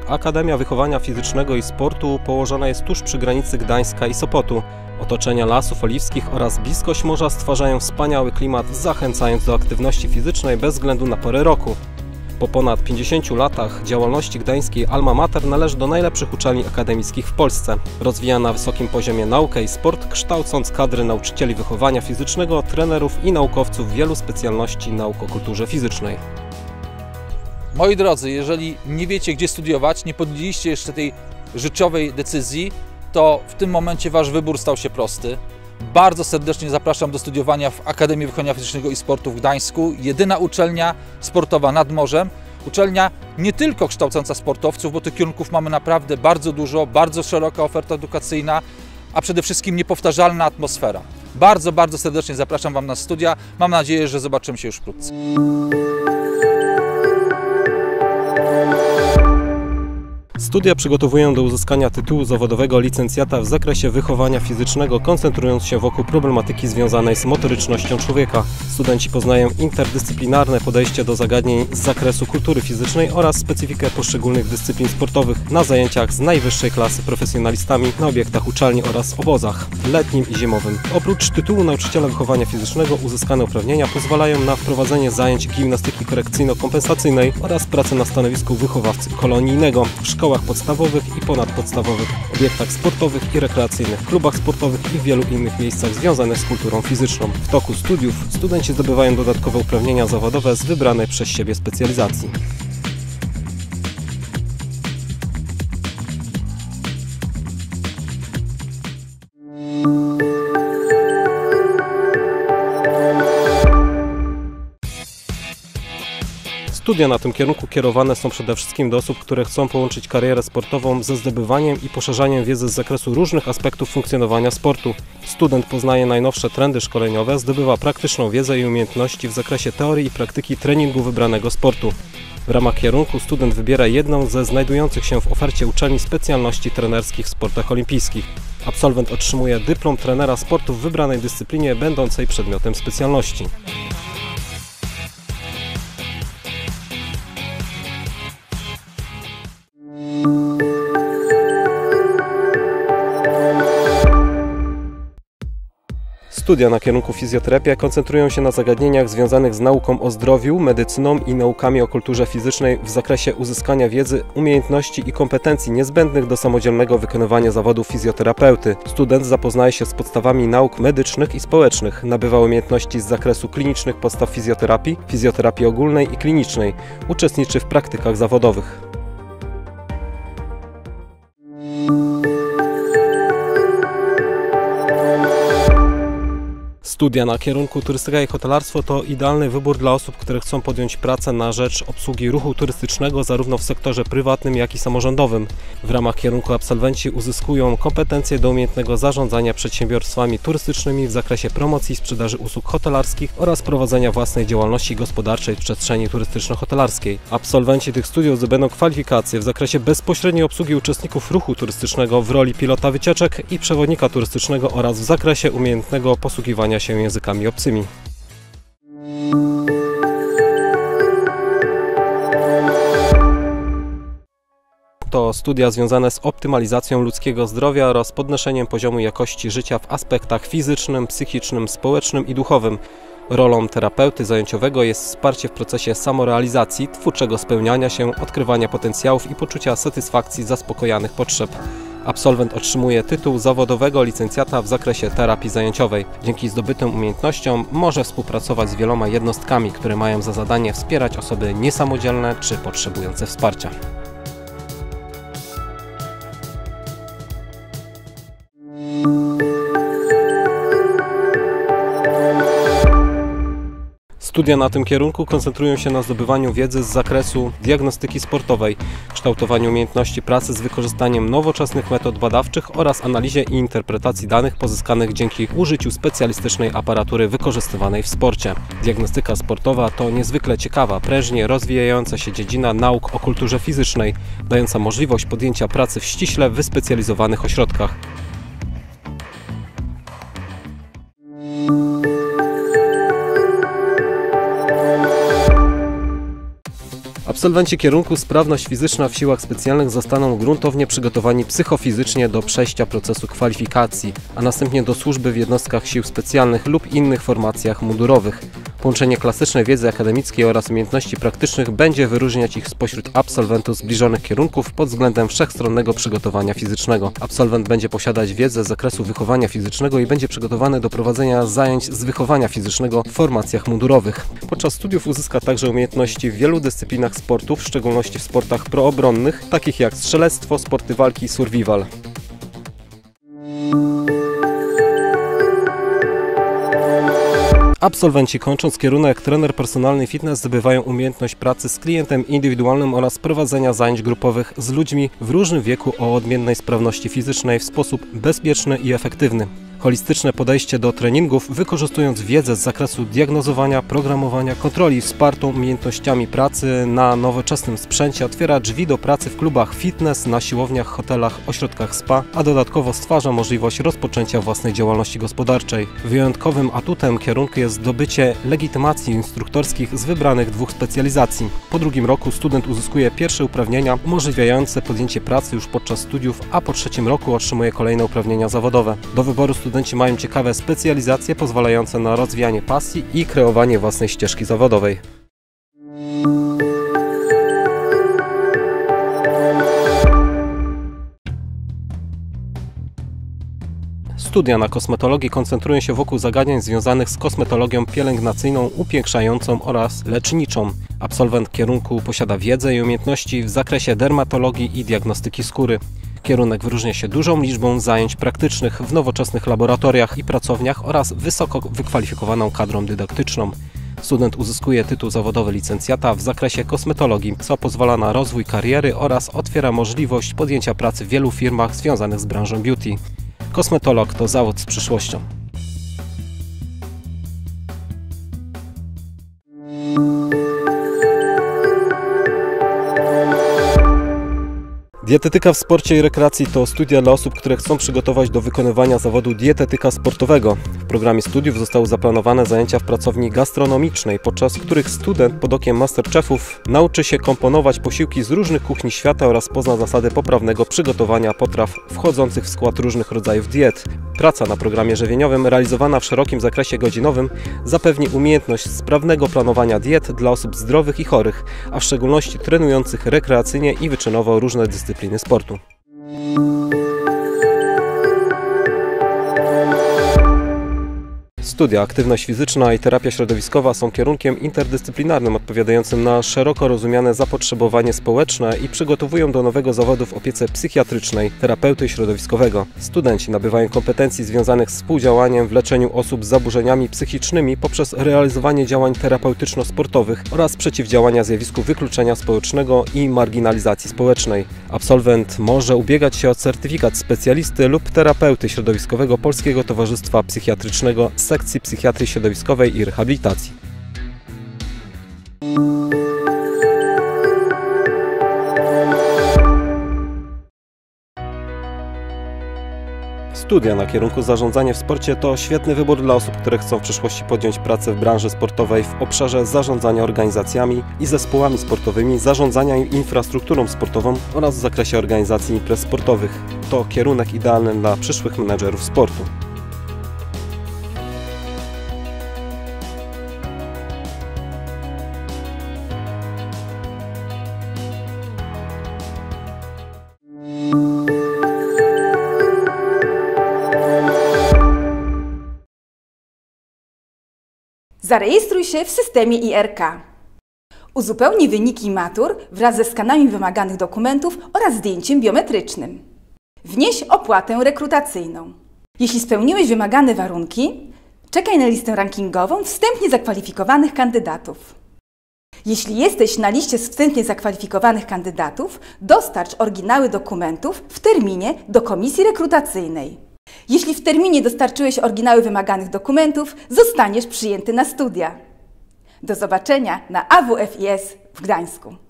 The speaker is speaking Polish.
Akademia Wychowania Fizycznego i Sportu położona jest tuż przy granicy Gdańska i Sopotu. Otoczenia Lasów Oliwskich oraz bliskość morza stwarzają wspaniały klimat, zachęcając do aktywności fizycznej bez względu na porę roku. Po ponad 50 latach działalności gdańskiej Alma Mater należy do najlepszych uczelni akademickich w Polsce. Rozwija na wysokim poziomie naukę i sport, kształcąc kadry nauczycieli wychowania fizycznego, trenerów i naukowców wielu specjalności nauk o kulturze fizycznej. Moi drodzy, jeżeli nie wiecie, gdzie studiować, nie podjęliście jeszcze tej życiowej decyzji, to w tym momencie wasz wybór stał się prosty. Bardzo serdecznie zapraszam do studiowania w Akademii Wychowania Fizycznego i Sportu w Gdańsku. Jedyna uczelnia sportowa nad morzem. Uczelnia nie tylko kształcąca sportowców, bo tych kierunków mamy naprawdę bardzo dużo, bardzo szeroka oferta edukacyjna, a przede wszystkim niepowtarzalna atmosfera. Bardzo serdecznie zapraszam Wam na studia. Mam nadzieję, że zobaczymy się już wkrótce. Studia przygotowują do uzyskania tytułu zawodowego licencjata w zakresie wychowania fizycznego, koncentrując się wokół problematyki związanej z motorycznością człowieka. Studenci poznają interdyscyplinarne podejście do zagadnień z zakresu kultury fizycznej oraz specyfikę poszczególnych dyscyplin sportowych na zajęciach z najwyższej klasy profesjonalistami na obiektach uczelni oraz obozach letnim i zimowym. Oprócz tytułu nauczyciela wychowania fizycznego uzyskane uprawnienia pozwalają na wprowadzenie zajęć gimnastyki korekcyjno-kompensacyjnej oraz pracę na stanowisku wychowawcy kolonijnego w szkołach podstawowych i ponadpodstawowych, obiektach sportowych i rekreacyjnych, klubach sportowych i w wielu innych miejscach związanych z kulturą fizyczną. W toku studiów studenci zdobywają dodatkowe uprawnienia zawodowe z wybranej przez siebie specjalizacji. Studia na tym kierunku kierowane są przede wszystkim do osób, które chcą połączyć karierę sportową ze zdobywaniem i poszerzaniem wiedzy z zakresu różnych aspektów funkcjonowania sportu. Student poznaje najnowsze trendy szkoleniowe, zdobywa praktyczną wiedzę i umiejętności w zakresie teorii i praktyki treningu wybranego sportu. W ramach kierunku student wybiera jedną ze znajdujących się w ofercie uczelni specjalności trenerskich w sportach olimpijskich. Absolwent otrzymuje dyplom trenera sportu w wybranej dyscyplinie będącej przedmiotem specjalności. Studia na kierunku fizjoterapia koncentrują się na zagadnieniach związanych z nauką o zdrowiu, medycyną i naukami o kulturze fizycznej w zakresie uzyskania wiedzy, umiejętności i kompetencji niezbędnych do samodzielnego wykonywania zawodu fizjoterapeuty. Student zapoznaje się z podstawami nauk medycznych i społecznych, nabywa umiejętności z zakresu klinicznych podstaw fizjoterapii, fizjoterapii ogólnej i klinicznej, uczestniczy w praktykach zawodowych. Studia na kierunku turystyka i hotelarstwo to idealny wybór dla osób, które chcą podjąć pracę na rzecz obsługi ruchu turystycznego zarówno w sektorze prywatnym, jak i samorządowym. W ramach kierunku absolwenci uzyskują kompetencje do umiejętnego zarządzania przedsiębiorstwami turystycznymi w zakresie promocji i sprzedaży usług hotelarskich oraz prowadzenia własnej działalności gospodarczej w przestrzeni turystyczno-hotelarskiej. Absolwenci tych studiów zdobędą kwalifikacje w zakresie bezpośredniej obsługi uczestników ruchu turystycznego w roli pilota wycieczek i przewodnika turystycznego oraz w zakresie umiejętnego posługiwania się językami obcymi. To studia związane z optymalizacją ludzkiego zdrowia oraz podnoszeniem poziomu jakości życia w aspektach fizycznym, psychicznym, społecznym i duchowym. Rolą terapeuty zajęciowego jest wsparcie w procesie samorealizacji, twórczego spełniania się, odkrywania potencjałów i poczucia satysfakcji zaspokojanych potrzeb. Absolwent otrzymuje tytuł zawodowego licencjata w zakresie terapii zajęciowej. Dzięki zdobytym umiejętnościom może współpracować z wieloma jednostkami, które mają za zadanie wspierać osoby niesamodzielne czy potrzebujące wsparcia. Studia na tym kierunku koncentrują się na zdobywaniu wiedzy z zakresu diagnostyki sportowej, kształtowaniu umiejętności pracy z wykorzystaniem nowoczesnych metod badawczych oraz analizie i interpretacji danych pozyskanych dzięki użyciu specjalistycznej aparatury wykorzystywanej w sporcie. Diagnostyka sportowa to niezwykle ciekawa, prężnie rozwijająca się dziedzina nauk o kulturze fizycznej, dająca możliwość podjęcia pracy w ściśle wyspecjalizowanych ośrodkach. Absolwenci kierunku Sprawność fizyczna w siłach specjalnych zostaną gruntownie przygotowani psychofizycznie do przejścia procesu kwalifikacji, a następnie do służby w jednostkach sił specjalnych lub innych formacjach mundurowych. Połączenie klasycznej wiedzy akademickiej oraz umiejętności praktycznych będzie wyróżniać ich spośród absolwentów zbliżonych kierunków pod względem wszechstronnego przygotowania fizycznego. Absolwent będzie posiadać wiedzę z zakresu wychowania fizycznego i będzie przygotowany do prowadzenia zajęć z wychowania fizycznego w formacjach mundurowych. Podczas studiów uzyska także umiejętności w wielu dyscyplinach sportu, w szczególności w sportach proobronnych, takich jak strzelectwo, sporty walki i survival. Absolwenci kończąc kierunek trener personalny fitness zdobywają umiejętność pracy z klientem indywidualnym oraz prowadzenia zajęć grupowych z ludźmi w różnym wieku o odmiennej sprawności fizycznej w sposób bezpieczny i efektywny. Holistyczne podejście do treningów, wykorzystując wiedzę z zakresu diagnozowania, programowania, kontroli wspartą umiejętnościami pracy na nowoczesnym sprzęcie, otwiera drzwi do pracy w klubach fitness, na siłowniach, hotelach, ośrodkach spa, a dodatkowo stwarza możliwość rozpoczęcia własnej działalności gospodarczej. Wyjątkowym atutem kierunku jest zdobycie legitymacji instruktorskich z wybranych 2 specjalizacji. Po 2 roku student uzyskuje pierwsze uprawnienia umożliwiające podjęcie pracy już podczas studiów, a po 3 roku otrzymuje kolejne uprawnienia zawodowe. Do wyboru studenci mają ciekawe specjalizacje pozwalające na rozwijanie pasji i kreowanie własnej ścieżki zawodowej. Studia na kosmetologii koncentrują się wokół zagadnień związanych z kosmetologią pielęgnacyjną, upiększającą oraz leczniczą. Absolwent kierunku posiada wiedzę i umiejętności w zakresie dermatologii i diagnostyki skóry. Kierunek wyróżnia się dużą liczbą zajęć praktycznych w nowoczesnych laboratoriach i pracowniach oraz wysoko wykwalifikowaną kadrą dydaktyczną. Student uzyskuje tytuł zawodowy licencjata w zakresie kosmetologii, co pozwala na rozwój kariery oraz otwiera możliwość podjęcia pracy w wielu firmach związanych z branżą beauty. Kosmetolog to zawód z przyszłością. Dietetyka w sporcie i rekreacji to studia dla osób, które chcą przygotować do wykonywania zawodu dietetyka sportowego. W programie studiów zostały zaplanowane zajęcia w pracowni gastronomicznej, podczas których student pod okiem masterchefów nauczy się komponować posiłki z różnych kuchni świata oraz pozna zasady poprawnego przygotowania potraw wchodzących w skład różnych rodzajów diet. Praca na programie żywieniowym realizowana w szerokim zakresie godzinowym zapewni umiejętność sprawnego planowania diet dla osób zdrowych i chorych, a w szczególności trenujących rekreacyjnie i wyczynowo różne dyscypliny sportu. Studia aktywność fizyczna i terapia środowiskowa są kierunkiem interdyscyplinarnym odpowiadającym na szeroko rozumiane zapotrzebowanie społeczne i przygotowują do nowego zawodu w opiece psychiatrycznej, terapeuty środowiskowego. Studenci nabywają kompetencji związanych z współdziałaniem w leczeniu osób z zaburzeniami psychicznymi poprzez realizowanie działań terapeutyczno-sportowych oraz przeciwdziałania zjawisku wykluczenia społecznego i marginalizacji społecznej. Absolwent może ubiegać się o certyfikat specjalisty lub terapeuty środowiskowego Polskiego Towarzystwa Psychiatrycznego z sekcji psychiatrii środowiskowej i rehabilitacji. Studia na kierunku zarządzanie w sporcie to świetny wybór dla osób, które chcą w przyszłości podjąć pracę w branży sportowej w obszarze zarządzania organizacjami i zespołami sportowymi, zarządzania infrastrukturą sportową oraz w zakresie organizacji imprez sportowych. To kierunek idealny dla przyszłych menedżerów sportu. Zarejestruj się w systemie IRK. Uzupełnij wyniki matur wraz ze skanami wymaganych dokumentów oraz zdjęciem biometrycznym. Wnieś opłatę rekrutacyjną. Jeśli spełniłeś wymagane warunki, czekaj na listę rankingową wstępnie zakwalifikowanych kandydatów. Jeśli jesteś na liście wstępnie zakwalifikowanych kandydatów, dostarcz oryginały dokumentów w terminie do komisji rekrutacyjnej. Jeśli w terminie dostarczyłeś oryginały wymaganych dokumentów, zostaniesz przyjęty na studia. Do zobaczenia na AWFIS w Gdańsku.